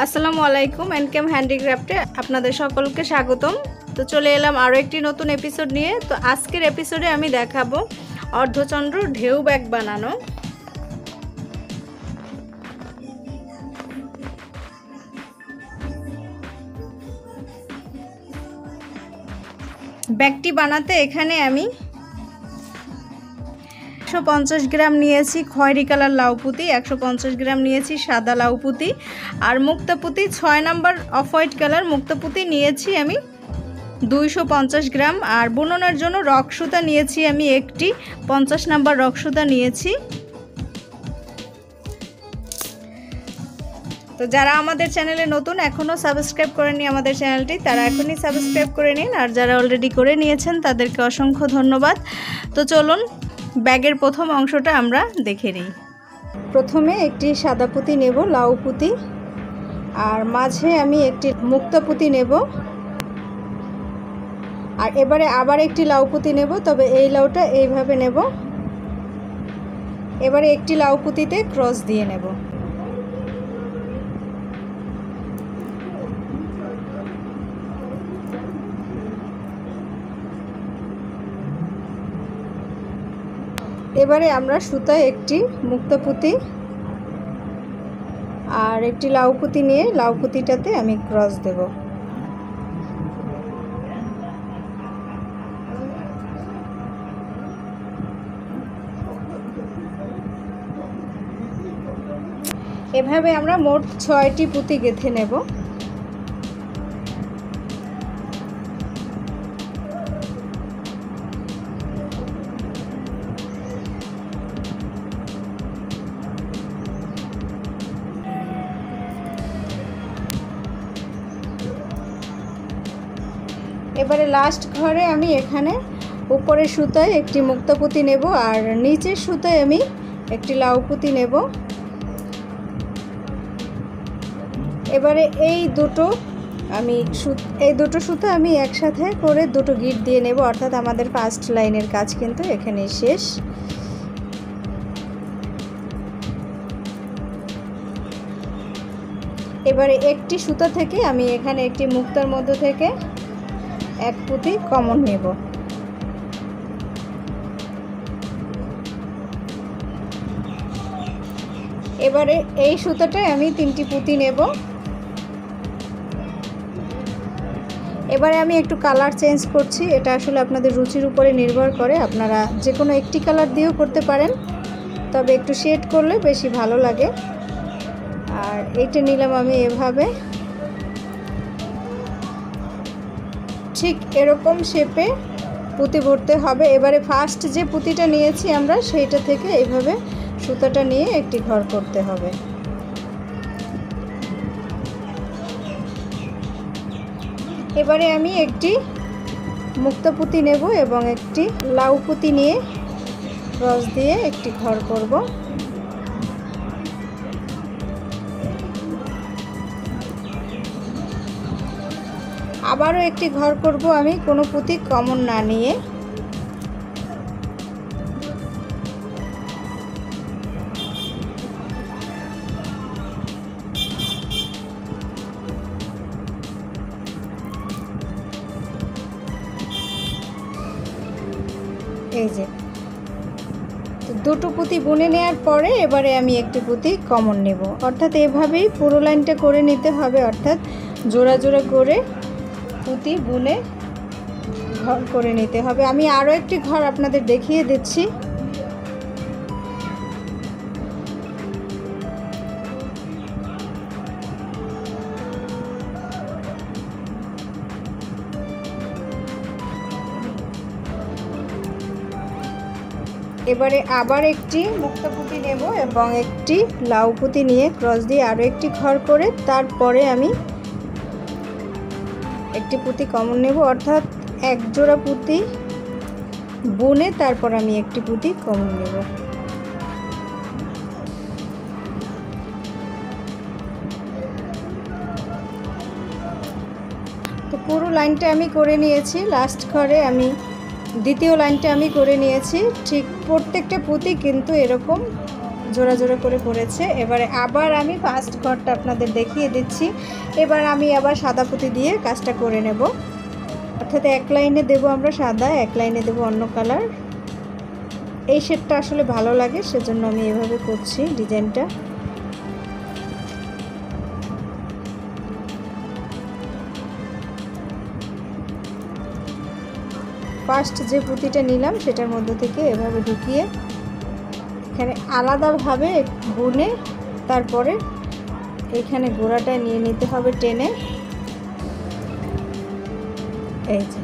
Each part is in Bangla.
আসসালামু আলাইকুম এনকেম হ্যান্ডিক্রাফটে আপনাদের সকলকে স্বাগতম। তো চলে এলাম আরও একটি নতুন এপিসোড নিয়ে। তো আজকের এপিসোডে আমি দেখাবো অর্ধচন্দ্র ঢেউ ব্যাগ বানানো। ব্যাগটি বানাতে এখানে আমি 150 গ্রাম নিয়েছি খয়েরি কালার লাউপুতি, 150 গ্রাম নিয়েছি সাদা লাউপুতি, আর মুক্তাপুতি 6 নাম্বার অফ হোয়াইট কালার মুক্তাপুতি নিয়েছি আমি 250 গ্রাম। আর বুননের জন্য রক সুতা নিয়েছি আমি একটি 50 নাম্বার রক সুতা নিয়েছি। তো যারা আমাদের চ্যানেলে নতুন এখনও সাবস্ক্রাইব করেননি আমাদের চ্যানেলটি, তারা এখনই সাবস্ক্রাইব করে নিন, আর যারা অলরেডি করে নিয়েছেন তাদেরকে অসংখ্য ধন্যবাদ। তো চলুন ব্যাগের প্রথম অংশটা আমরা দেখে নিই। প্রথমে একটি সাদা পুঁতি নেব, লাউ পুঁতি, আর মাঝে আমি একটি মুক্তা পুঁতি নেব, আর এবারে আবার একটি লাউ পুঁতি নেব, তবে এই লাউটা এইভাবে নেব। এবারে একটি লাউ পুঁতিতে ক্রস দিয়ে নেব। এবারে আমরা সুতায় একটি মুক্তা পুঁতি আর একটি লাউ পুঁতি নিয়ে লাউ পুঁতিটাতে আমি ক্রস দেব। এভাবে আমরা মোট 6টি পুঁতি গেঁথে নেব। এবারে লাস্ট ঘরে আমি এখানে উপরের সুতায় একটি মুক্তা পুঁতি নেব, আর নিচের সুতায় আমি একটি লাউ পুঁতি নেব। এবারে এই দুটো সুতা আমি একসাথে করে দুটো গিট দিয়ে নেব, অর্থাৎ আমাদের ফার্স্ট লাইনের কাজ কিন্তু এখানে শেষ। এবারে একটি সুতা থেকে আমি এখানে একটি মুক্তার মধ্য থেকে এক পুঁতি কমন নেব। এবারে এই সুতাটায় আমি 3টি পুঁতি নেব। এবারে আমি একটু কালার চেঞ্জ করছি, এটা আসলে আপনাদের রুচির উপরে নির্ভর করে, আপনারা যে কোনো একটি কালার দিয়েও করতে পারেন, তবে একটু শেড করলে বেশি ভালো লাগে। আর এইটা নিলাম আমি এভাবে, ঠিক এরকম শেপে পুঁতি ভরতে হবে। এবারে ফার্স্ট যে পুঁতিটা নিয়েছি আমরা সেইটা থেকে এইভাবে সুতাটা নিয়ে একটি ঘর করতে হবে। এবারে আমি একটি মুক্তা পুঁতি নেব এবং একটি লাউ পুঁতি নিয়ে ক্রস দিয়ে একটি ঘর করব। আবারও একটি ঘর করব আমি কোনো পুঁতি কমন না নিয়ে। এই যে দুটো পুঁতি বুনে নেওয়ার পরে এবারে আমি একটি পুঁতি কমন নেব, অর্থাৎ এভাবেই পুরো লাইনটা করে নিতে হবে, অর্থাৎ জোড়া জোড়া করে পুঁতি বুনে ঘর করে নিতে হবে। আমি আরও একটি ঘর আপনাদের দেখিয়ে দিচ্ছি। এবারে আবার একটি মুক্তা পুঁতি নেব এবং একটি লাউ পুঁতি নিয়ে ক্রস দিয়ে আরও একটি ঘর করে তারপরে আমি একটি পুঁতি কমন নেব, অর্থাৎ এক জোড়া পুঁতি বুনে তারপর আমি একটি পুঁতি কমন নেব। তো পুরো লাইনটা আমি করে নিয়েছি। লাস্ট ঘরে আমি দ্বিতীয় লাইনটা আমি করে নিয়েছি। ঠিক প্রত্যেকটা পুঁতি কিন্তু এরকম জোড়া জোড়া করে পড়েছে। এবারে আবার আমি ফার্স্ট ঘরটা আপনাদের দেখিয়ে দিচ্ছি। এবার আমি আবার সাদা পুঁতি দিয়ে কাজটা করে নেব, অর্থাৎ এক লাইনে দেব আমরা সাদা, এক লাইনে দেব অন্য কালার। এই শেডটা আসলে ভালো লাগে, সেজন্য আমি এভাবে করছি ডিজাইনটা। ফার্স্ট যে পুঁতিটা নিলাম সেটার মধ্যে থেকে এভাবে ঢুকিয়ে এখানে আলাদাভাবে বুনে তারপরে এখানে গোড়াটা নিয়ে নিতে হবে টেনে। এই যে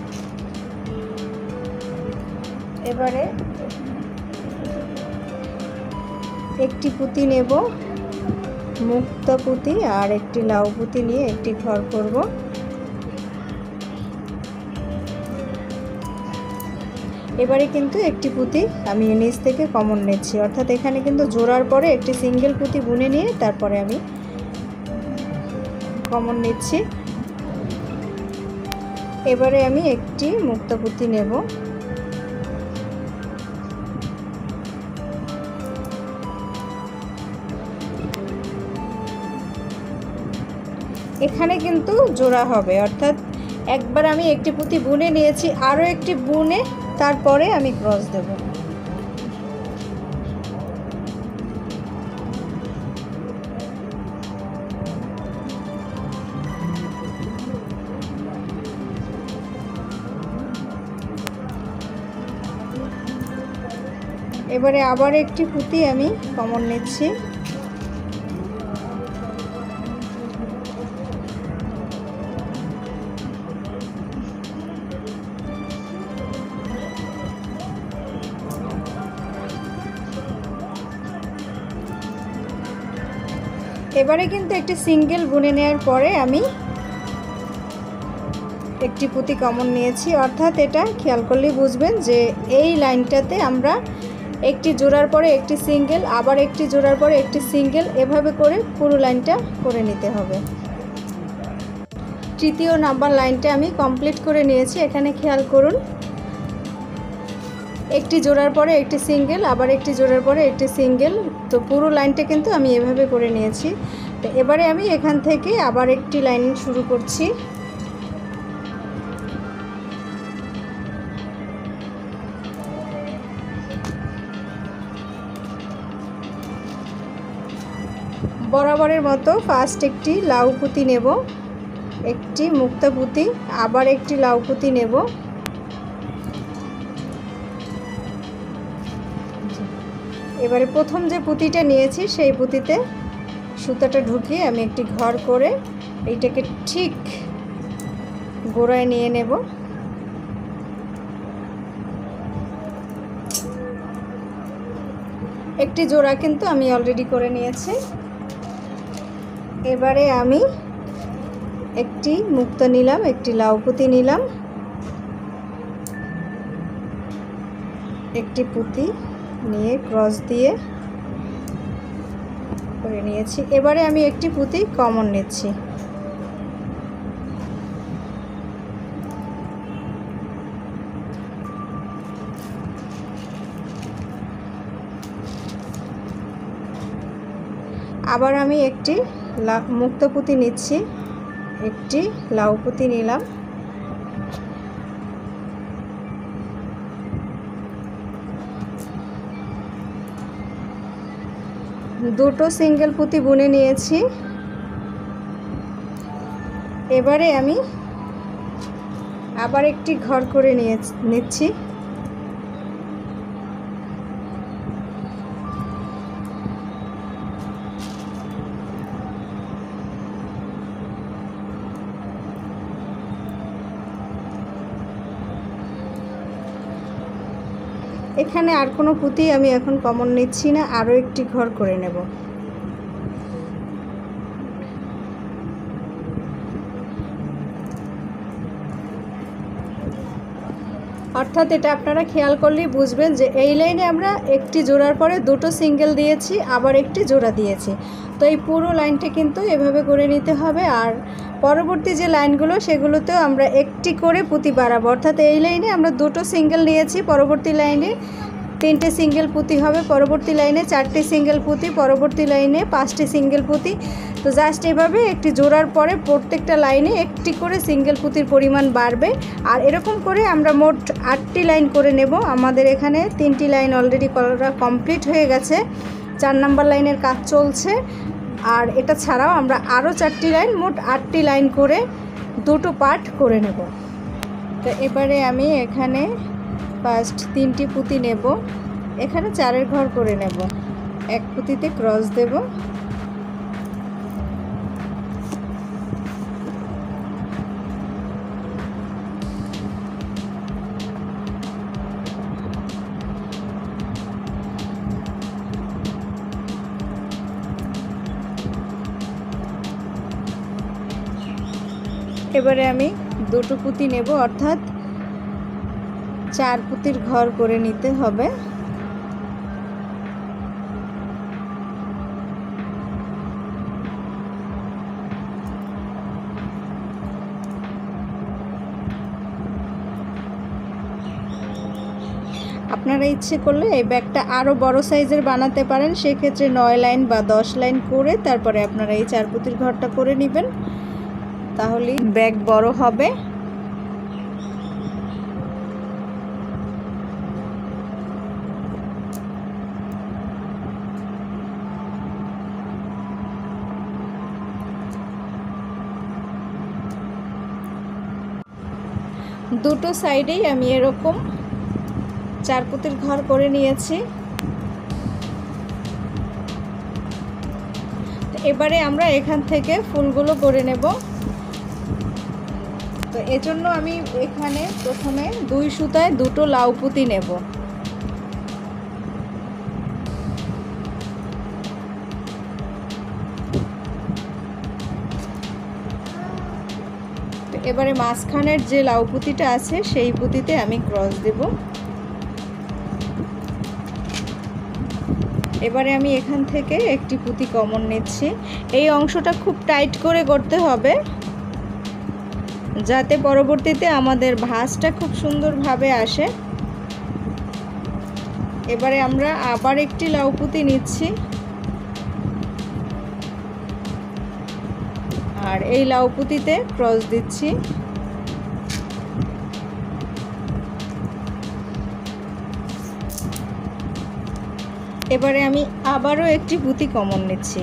এবারে একটি পুঁতি নেব, মুক্তা পুঁতি, আর একটি লাউ পুঁতি নিয়ে একটি ঘর করব। এবারে কিন্তু একটি পুঁতি আমি নিচ থেকে কমন নিচ্ছি, অর্থাৎ এখানে কিন্তু জোড়ার পরে একটি সিঙ্গেল পুঁতি বুনে নিয়ে তারপরে আমি কমন নিচ্ছি। এবারে আমি একটি মুক্তা পুঁতি নেব, এখানে কিন্তু জোড়া হবে, অর্থাৎ একবার আমি একটি পুঁতি বুনে নিয়েছি, আরও একটি বুনে তারপরে আমি ক্রস দেব। এবারে আবার একটি পুঁতি আমি কমন নিচ্ছি। এবারে কিন্তু একটি সিঙ্গেল বুনে নেওয়ার পরে আমি একটি পুঁতি কমন নিয়েছি, অর্থাৎ এটা খেয়াল করলেই বুঝবেন যে এই লাইনটাতে আমরা একটি জোড়ার পরে একটি সিঙ্গেল, আবার একটি জোড়ার পরে একটি সিঙ্গেল, এভাবে করে পুরো লাইনটা করে নিতে হবে। তৃতীয় নাম্বার লাইনটা আমি কমপ্লিট করে নিয়েছি। এখানে খেয়াল করুন, একটি জোড়ার পরে একটি সিঙ্গেল, আবার একটি জোড়ার পরে একটি সিঙ্গেল, তো পুরো লাইনটা কিন্তু আমি এভাবে করে নিয়েছি। তো এবারে আমি এখান থেকে আবার একটি লাইন শুরু করছি। বরাবরের মতো ফার্স্ট একটি লাউ পুঁতি নেব, একটি মুক্তা পুঁতি, আবার একটি লাউ পুঁতি নেব। এবারে প্রথম যে পুঁতিটা নিয়েছি সেই পুঁতিতে সুতাটা ঢুকিয়ে আমি একটি ঘর করে এইটাকে ঠিক গোড়ায় নিয়ে নেব। একটি জোড়া কিন্তু আমি অলরেডি করে নিয়েছি। এবারে আমি একটি মুক্তা নিলাম, একটি লাউ পুঁতি নিলাম, একটি পুঁতি নিয়ে ক্রস দিয়ে করে নিয়েছি। এবারে আমি একটি পুঁতি কমন নিচ্ছি। আবার আমি একটি মুক্তা পুঁতি নিচ্ছি, একটি লাউ পুঁতি নিলাম, দুটো সিঙ্গেল পুঁতি বুনে নিয়েছি। এবারে আমি আবার একটি ঘর করে নিচ্ছি। এখানে আর কোনো পুঁতি আমি এখন কমন নিচ্ছি না, আরও একটি ঘর করে নেব। অর্থাৎ এটা আপনারা খেয়াল করলেই বুঝবেন যে এই লাইনে আমরা একটি জোড়ার পরে দুটো সিঙ্গেল দিয়েছি, আবার একটি জোড়া দিয়েছি। তো এই পুরো লাইনটা কিন্তু এভাবে করে নিতে হবে। আর পরবর্তী যে লাইনগুলো সেগুলোতেও আমরা একটি করে পুঁতি বাড়াবো, অর্থাৎ এই লাইনে আমরা দুটো সিঙ্গেল নিয়েছি, পরবর্তী লাইনে 3টে সিঙ্গেল পুঁতি হবে, পরবর্তী লাইনে 4টে সিঙ্গেল পুঁতি, পরবর্তী লাইনে 5টে সিঙ্গেল পুঁতি। তো জাস্ট এভাবে একটি জোড়ার পরে প্রত্যেকটা লাইনে একটি করে সিঙ্গেল পুঁতির পরিমাণ বাড়বে। আর এরকম করে আমরা মোট 8টি লাইন করে নেব। আমাদের এখানে 3টি লাইন অলরেডি করা কমপ্লিট হয়ে গেছে, 4 নাম্বার লাইনের কাজ চলছে। আর এটা ছাড়াও আমরা আরও 4টি লাইন, মোট 8টি লাইন করে দুটো পার্ট করে নেব। তো এবারে আমি এখানে ফার্স্ট 3টি পুঁতি নেব, এখানে 4-এর ঘর করে নেব, এক পুঁতিতে ক্রস দেব, এবারে আমি দুটো পুঁতি নেব, অর্থাৎ 4 পুঁতির ঘর করে নিতে হবে। আপনারা ইচ্ছে করলে এই ব্যাগটা আরও বড় সাইজের বানাতে পারেন, সেক্ষেত্রে 9 লাইন বা 10 লাইন করে তারপরে আপনারা এই 4 পুঁতির ঘরটা করে নেবেন, তাহলেই ব্যাগ বড় হবে। দুটো সাইডেই আমি এরকম 4 পুঁতির ঘর করে নিয়েছি। এবারে আমরা এখান থেকে ফুলগুলো করে নেব। তো এজন্য আমি এখানে প্রথমে 2 সুতায় দুটো লাউ পুঁতি নেব। এবারে মাঝখানের যে লাউ পুঁতিটা আছে সেই পুঁতিতে আমি ক্রস দেব। এবারে আমি এখান থেকে একটি পুঁতি কমন নিচ্ছি। এই অংশটা খুব টাইট করে করতে হবে যাতে পরবর্তীতে আমাদের ভাঁজটা খুব সুন্দরভাবে আসে। এবারে আমরা আবার একটি লাউ পুঁতি নিচ্ছি, আর এই লাউ পুঁতিতে ক্রস দিচ্ছি। এবারে আমি আবারও একটি পুঁতি কমন নিচ্ছি।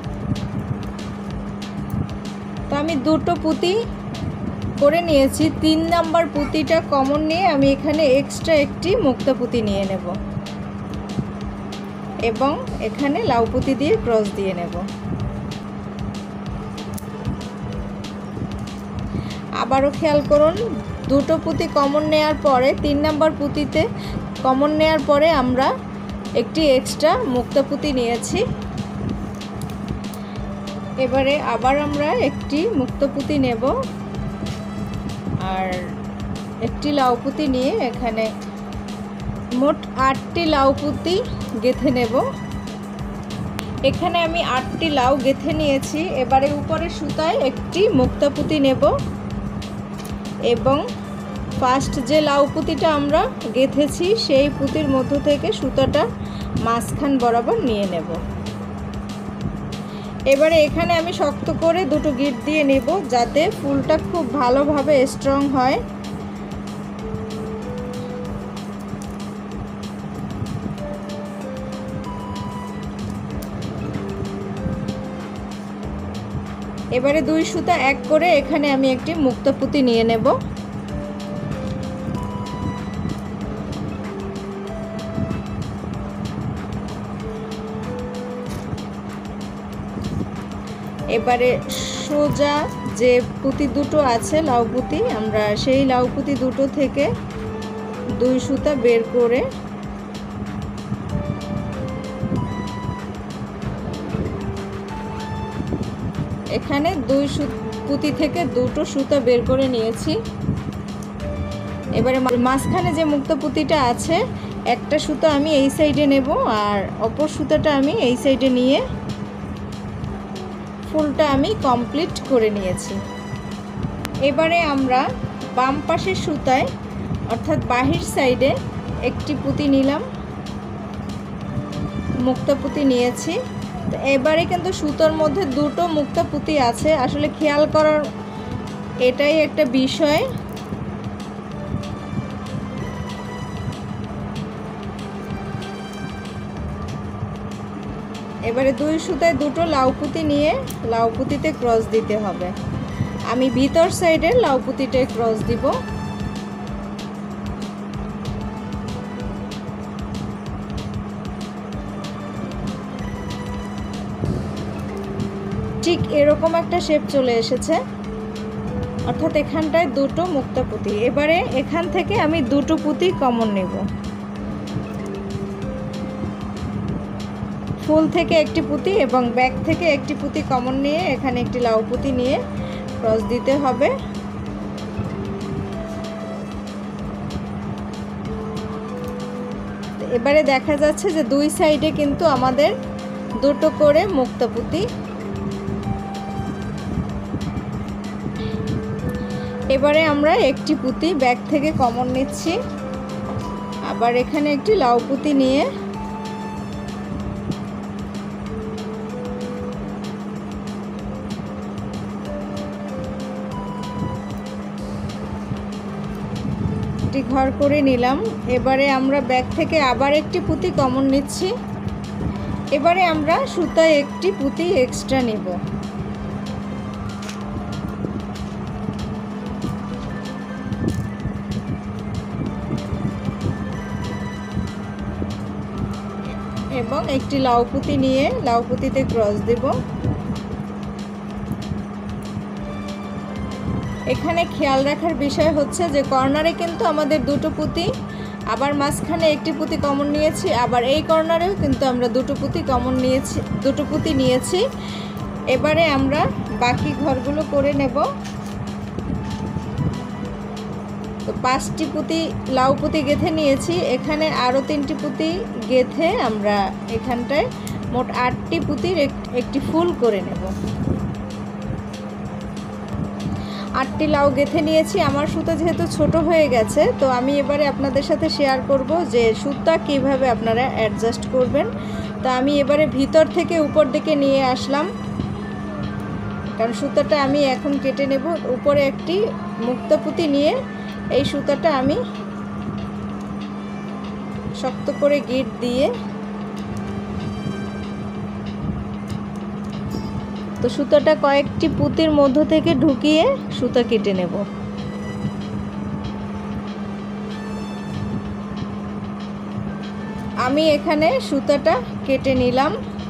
তো আমি দুটো পুঁতি করে নিয়েছি, 3 নাম্বার পুঁতিটা কমন নিয়ে আমি এখানে এক্সট্রা একটি মুক্তা পুঁতি নিয়ে নেব এবং এখানে লাউ পুঁতি দিয়ে ক্রস দিয়ে নেব। আবারও খেয়াল করুন, দুটো পুঁতি কমন নেওয়ার পরে 3 নাম্বার পুঁতিতে কমন নেওয়ার পরে আমরা একটি এক্সট্রা মুক্তা পুঁতি নিয়েছি। এবারে আবার আমরা একটি মুক্তা পুঁতি নেব আর একটি লাউ পুঁতি নিয়ে এখানে মোট 8টি লাউ পুঁতি গেঁথে নেব। এখানে আমি 8টি লাউ গেঁথে নিয়েছি। এবারে উপরের সুতায় একটি মুক্তা পুঁতি নেব এবং ফার্স্ট যে লাউ পুঁতিটা আমরা গেঁথেছি সেই পুঁতির মধ্য থেকে সুতাটা মাঝখান বরাবর নিয়ে নেব। এবারে এখানে আমি শক্ত করে দুটো গিঁট দিয়ে নেব যাতে ফুলটা খুব ভালোভাবে স্ট্রং হয়। এবারে 2 সুতা এক করে এখানে আমি একটি মুক্তা পুঁতি নিয়ে নেব। এবারে সোজা যে পুঁতি দুটো আছে লাউ পুঁতি, আমরা সেই লাউ পুঁতি দুটো থেকে 2 সুতা বের করে এখানে 2 পুঁতি থেকে দুটো সুতা বের করে নিয়েছি। এবারে মাঝখানে যে মুক্তা পুঁতিটা আছে একটা সুতা আমি এই সাইডে নেব আর অপর সুতাটা আমি এই সাইডে নিয়ে ফুলটা আমি কমপ্লিট করে নিয়েছি। এবারে আমরা বাম পাশের সুতায় অর্থাৎ বাহির সাইডে একটি পুঁতি নিলাম মুক্তাপুঁতি নিয়েছি। তো এবারে কিন্তু সুতোর মধ্যে দুটো মুক্তাপুঁতি আছে, আসলে খেয়াল করার এটাই একটা বিষয়। এবারে দুই সুতায় দুটো লাউপুঁতি নিয়ে লাউপুঁতিতে ক্রস দিতে হবে। আমি ভিতর সাইডের লাউপুঁতিটায় ক্রস দিব। ঠিক এরকম একটা শেপ চলে এসেছে, অর্থাৎ এখানটায় দুটো মুক্তাপুঁতি। এবারে এখান থেকে আমি দুটো পুঁতি কমন নেব। ফুল থেকে একটি পুঁতি এবং ব্যাক থেকে একটি পুঁতি কমন নিয়ে এখানে একটি লাউ পুঁতি নিয়ে ক্রস দিতে হবে। এবারে দেখা যাচ্ছে যে দুই সাইডে কিন্তু আমাদের দুটো করে মুক্তাপুঁতি। এবারে আমরা একটি পুঁতি ব্যাক থেকে কমন নিচ্ছি, আবার এখানে একটি লাউ পুঁতি নিয়ে ঘর করে নিলাম। এবারে আমরা ব্যাক থেকে আবার একটি পুঁতি কমন নিচ্ছি। এবারে আমরা সুতায় একটি পুঁতি এক্সট্রা নিব। এবং একটি লাউ পুঁতি নিয়ে লাউ পুঁতিতে ক্রস দেব। এখানে খেয়াল রাখার বিষয় হচ্ছে যে কর্নারে কিন্তু আমাদের দুটো পুঁতি, আবার মাঝখানে একটি পুঁতি কমন নিয়েছি, আবার এই কর্নারেও কিন্তু আমরা দুটো পুঁতি নিয়েছি। এবারে আমরা বাকি ঘরগুলো করে নেব। তো 5টি পুঁতি লাউ পুঁতি গেঁথে নিয়েছি, এখানে আরও 3টি পুঁতি গেঁথে আমরা এখানটায় মোট 8টি পুঁতির একটি ফুল করে নেব। 8টি লাউ গেঁথে নিয়েছি। আমার সুতা যেহেতু ছোট হয়ে গেছে, তো আমি এবারে আপনাদের সাথে শেয়ার করব যে সুতা কিভাবে আপনারা অ্যাডজাস্ট করবেন। তো আমি এবারে ভিতর থেকে উপর দিকে নিয়ে আসলাম, কারণ সুতাটা আমি এখন কেটে নেব। উপরে একটি মুক্তাপুঁতি নিয়ে এই সুতাটা আমি শক্ত করে গিট দিয়ে, তো সুতাটা কয়েকটি পুঁতির মধ্য থেকে ঢুকিয়ে সুতা কেটে নেব। আমি এখানে সুতাটা কেটে নিলাম।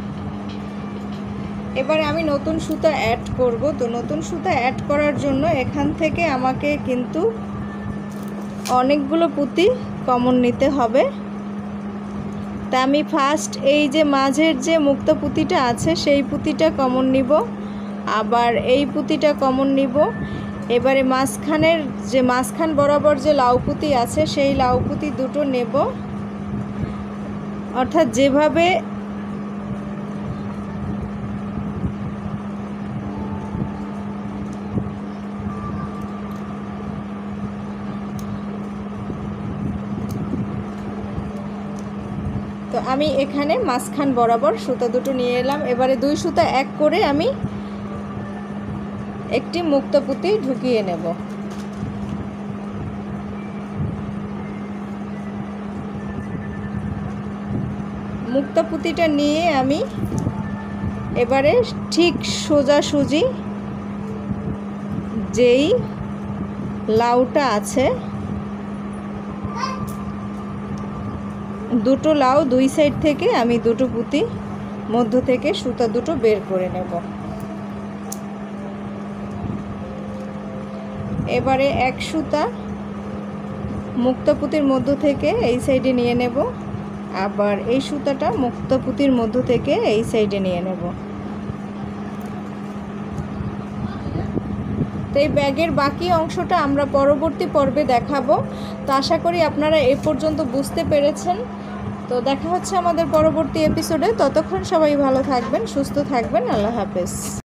এবারে আমি নতুন সুতা অ্যাড করব। তো নতুন সুতা অ্যাড করার জন্য এখান থেকে আমাকে কিন্তু অনেকগুলো পুঁতি কমন নিতে হবে। তা আমি ফার্স্ট এই যে মাঝের যে মুক্তা পুঁতিটা আছে সেই পুঁতিটা কমন নিব, আবার এই পুঁতিটা কমন নিব। এবারে মাঝখান বরাবর যে লাউ পুঁতি আছে সেই লাউ পুঁতি দুটো নেব, অর্থাৎ যেভাবে তো আমি এখানে মাঝখান বরাবর সুতা দুটো নিয়ে এলাম। এবারে দুই সুতা এক করে আমি একটি মুক্তা পুঁতি ঢুকিয়ে নেব। মুক্তা পুঁতিটা নিয়ে আমি এবারে ঠিক সোজাসুজি যেই লাউটা আছে, দুটো লাউ দুই সাইড থেকে আমি দুটো পুঁতি মধ্য থেকে সুতা দুটো বের করে নেব। এবারে এক সুতা মুক্তা পুঁতির মধ্য থেকে এই সাইডে নিয়ে নেব, আবার এই সুতাটা মুক্তা পুঁতির মধ্য থেকে এই সাইডে নিয়ে নেব। তো এই ব্যাগের বাকি অংশটা আমরা পরবর্তী পর্বে দেখাবো। তো আশা করি আপনারা এ পর্যন্ত বুঝতে পেরেছেন। তো দেখা হচ্ছে আমাদের পরবর্তী এপিসোডে। ততক্ষণ সবাই ভালো থাকবেন, সুস্থ থাকবেন। আল্লাহ হাফেজ।